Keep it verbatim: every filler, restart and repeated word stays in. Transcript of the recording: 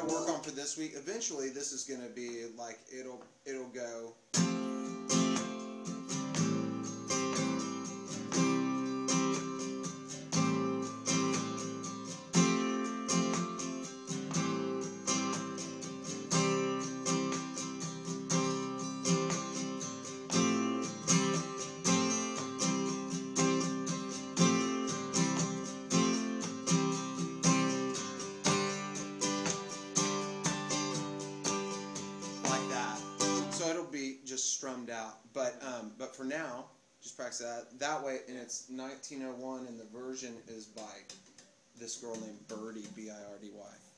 to work on for this week. Eventually, this is going to be like it'll it'll go. So it'll be just strummed out, but um, but for now, just practice that. That way, and it's nineteen oh one, and the version is by this girl named Birdie, B I R D Y.